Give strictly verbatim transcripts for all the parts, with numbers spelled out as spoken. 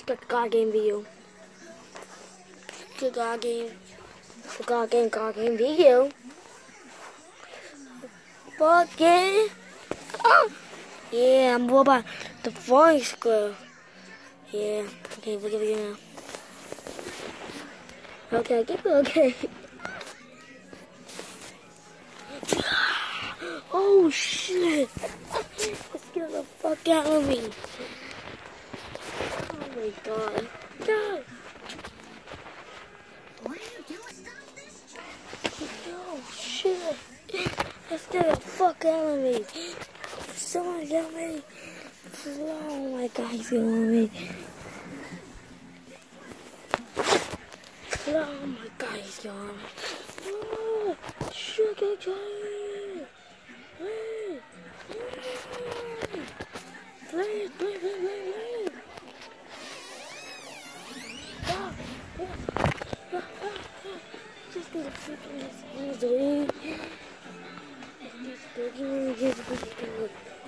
got the God game video. The God game. The God game, God game video. Fucking. Oh. Yeah, I'm more about the voice girl. Yeah. Okay, look at it now. Okay, keep it okay. Oh shit! Let's get the fuck out of me. Oh my god. God. What are you doing? Stop this! Oh shit. Let's get the fuck out of me. Someone get me. Oh my god, he's getting me. Oh my god, he's getting me. Oh, sugar cane. Please, please, please, please, please. Ah, ah, ah, ah. Just need to freaking get hands away. Just begging, just begging.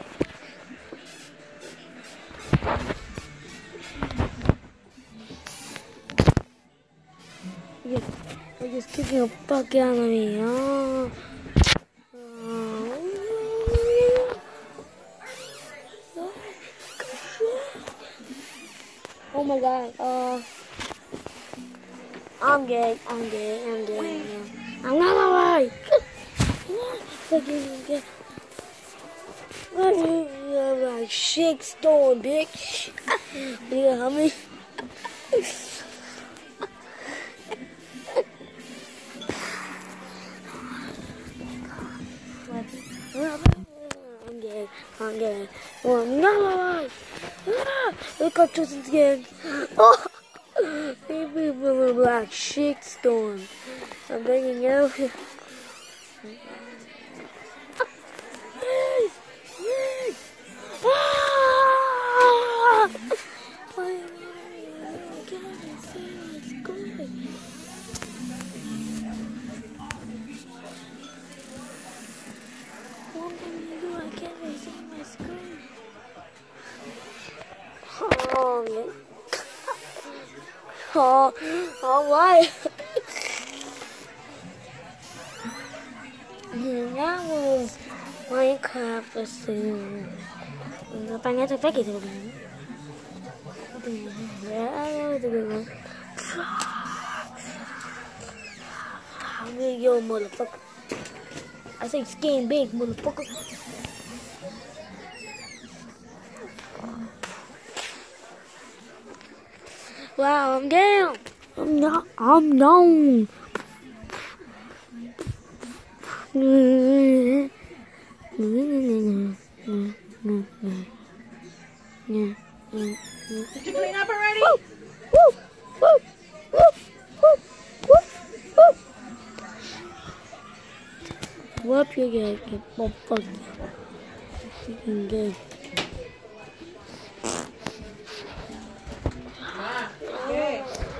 Yeah, I'm just kicking the fuck out of me, huh? Oh my god, uh, I'm gay, I'm gay, I'm gay, yeah. I'm not alright! Fucking gay. You're like shit stone, bitch. You know me? I'm gay, I'm gay. Oh, I'm not alright! Look up just again. Oh, baby, little black shit storm. I'm begging you. Please, please. Ah! Why am I can't see my screen? What can you do? I can't see my screen. Oh, yeah. Oh, all right. That was Minecraft soon. Bạn nghe tôi phát kỳ thực hiện. Video motherfucker. I say skin big motherfucker. Wow, I'm down. I'm not. I'm known. You clean up already? Woo, woo, woo, woo, woo, woo, woo. Whoop, you get get motherfucker. You can get. Okay.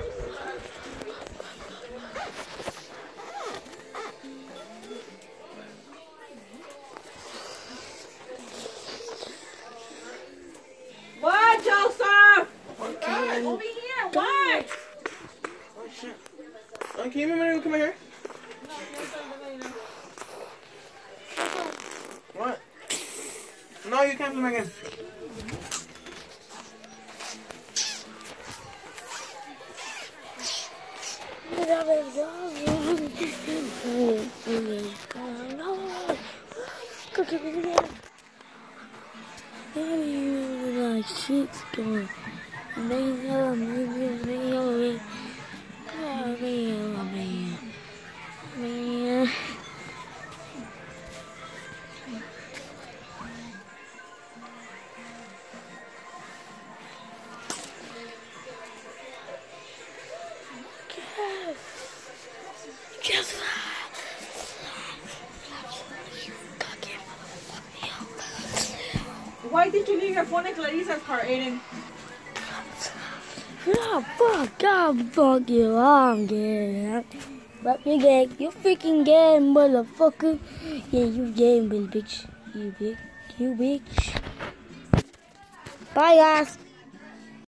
What, Joseph? Okay. Over here. What? Oh shit. Oh, can you remember to come here? What? No, you can't come again. Shit's going. Amazing, amazing, amazing, amazing, amazing, amazing. Yes. Why did you leave your phone at Clarisa's car, Aiden? Oh, fuck, God, fuck you, I'm gay. But you gay, you freaking gay, motherfucker. Yeah, you gay, little bitch. You bitch, you bitch. Bye, guys.